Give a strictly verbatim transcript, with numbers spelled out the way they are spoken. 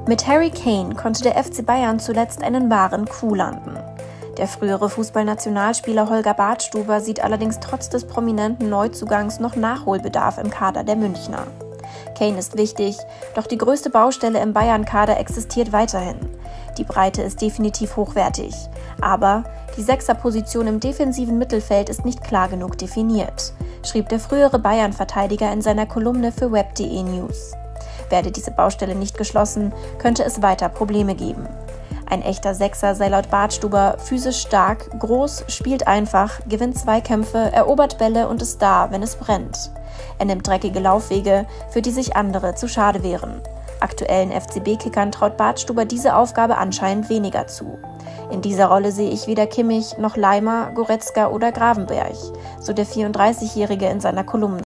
Mit Harry Kane konnte der F C Bayern zuletzt einen wahren Coup landen. Der frühere Fußballnationalspieler Holger Badstuber sieht allerdings trotz des prominenten Neuzugangs noch Nachholbedarf im Kader der Münchner. Kane ist wichtig, doch die größte Baustelle im Bayern-Kader existiert weiterhin. Die Breite ist definitiv hochwertig, aber die Sechserposition im defensiven Mittelfeld ist nicht klar genug definiert, schrieb der frühere Bayern-Verteidiger in seiner Kolumne für web punkt de News. Werde diese Baustelle nicht geschlossen, könnte es weiter Probleme geben. Ein echter Sechser sei laut Badstuber physisch stark, groß, spielt einfach, gewinnt Zweikämpfe, erobert Bälle und ist da, wenn es brennt. Er nimmt dreckige Laufwege, für die sich andere zu schade wären. Aktuellen F C B-Kickern traut Badstuber diese Aufgabe anscheinend weniger zu. In dieser Rolle sehe ich weder Kimmich noch Laimer, Goretzka oder Gravenberch, so der vierunddreißigjährige in seiner Kolumne.